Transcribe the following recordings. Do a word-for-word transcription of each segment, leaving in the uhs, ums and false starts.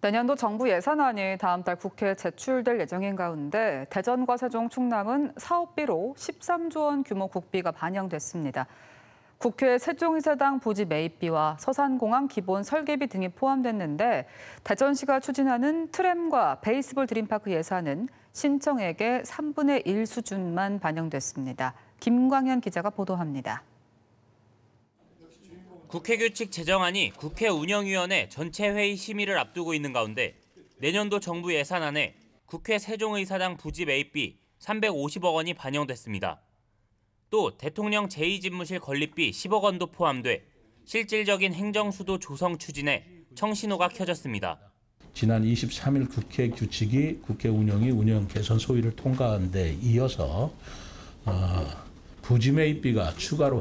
내년도 정부 예산안이 다음 달 국회에 제출될 예정인 가운데 대전과 세종, 충남은 사업비로 십삼조 원 규모 국비가 반영됐습니다. 국회 세종이사당 부지 매입비와 서산공항 기본 설계비 등이 포함됐는데 대전시가 추진하는 트램과 베이스볼 드림파크 예산은 신청액의 삼분의 일 수준만 반영됐습니다. 김광현 기자가 보도합니다. 국회규칙 제정안이 국회 운영위원회 전체 회의 심의를 앞두고 있는 가운데 내년도 정부 예산안에 국회 세종의사당 부지 매입비 삼백오십억 원이 반영됐습니다. 또 대통령 제이 집무실 건립비 십억 원도 포함돼 실질적인 행정수도 조성 추진에 청신호가 켜졌습니다. 지난 이십삼일 국회 규칙이 국회 운영위 운영 개선 소위를 통과한 데 이어서 어, 부지 매입비가 추가로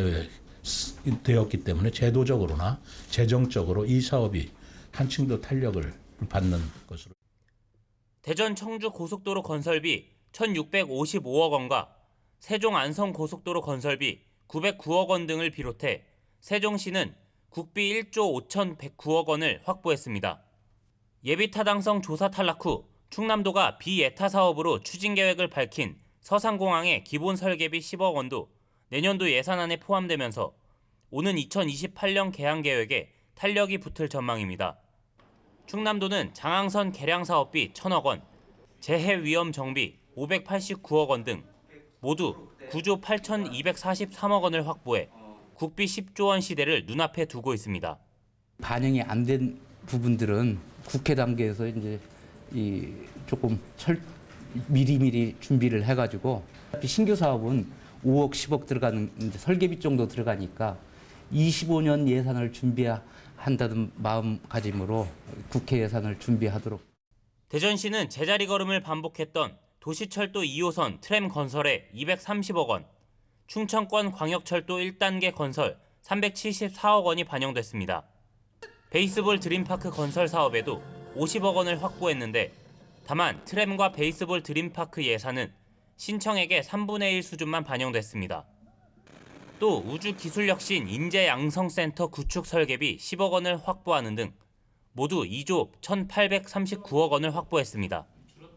확보되었기 때문에 제도적으로나 재정적으로 이 사업이 한층 더 탄력을 받는 것으로. 대전 청주 고속도로 건설비 천육백오십오억 원과 세종 안성 고속도로 건설비 구백구억 원 등을 비롯해 세종시는 국비 일조 오천백구억 원을 확보했습니다. 예비 타당성 조사 탈락 후 충남도가 비예타 사업으로 추진 계획을 밝힌 서산공항의 기본 설계비 십억 원도 내년도 예산안에 포함되면서 오는 이천이십팔년 개항 계획에 탄력이 붙을 전망입니다. 충남도는 장항선 개량 사업비 천억 원, 재해 위험 정비 오백팔십구억 원 등 모두 구조 팔천이백사십삼억 원을 확보해 국비 십조 원 시대를 눈앞에 두고 있습니다. 반영이 안 된 부분들은 국회 단계에서 이제 이 조금 철, 미리미리 준비를 해가지고 신규 사업은 오억, 십억 들어가는 이제 설계비 정도 들어가니까 이십오년 예산을 준비한다는 마음가짐으로 국회 예산을 준비하도록. 대전시는 제자리 걸음을 반복했던 도시철도 이호선 트램 건설에 이백삼십억 원, 충청권 광역철도 일 단계 건설 삼백칠십사억 원이 반영됐습니다. 베이스볼 드림파크 건설 사업에도 오십억 원을 확보했는데 다만 트램과 베이스볼 드림파크 예산은 신청액의 삼분의 일 수준만 반영됐습니다. 또 우주기술혁신 인재양성센터 구축 설계비 십억 원을 확보하는 등 모두 이조 천팔백삼십구억 원을 확보했습니다.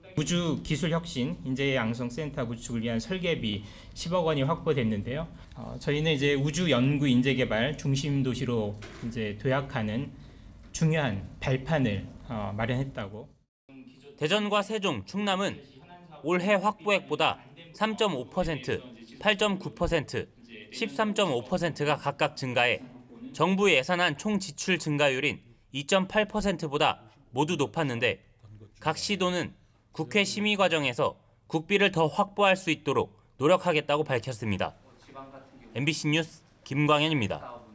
우주기술혁신 인재양성센터 구축을 위한 설계비 십억 원이 확보됐는데요. 어, 저희는 이제 우주연구 인재개발 중심 도시로 이제 도약하는 중요한 발판을 어, 마련했다고. 대전과 세종, 충남은 올해 확보액보다 삼 점 오 퍼센트, 팔 점 구 퍼센트, 십삼 점 오 퍼센트가 각각 증가해 정부 예산안 총 지출 증가율인 이 점 팔 퍼센트보다 모두 높았는데 각 시도는 국회 심의 과정에서 국비를 더 확보할 수 있도록 노력하겠다고 밝혔습니다. 엠비씨 뉴스 김광현입니다.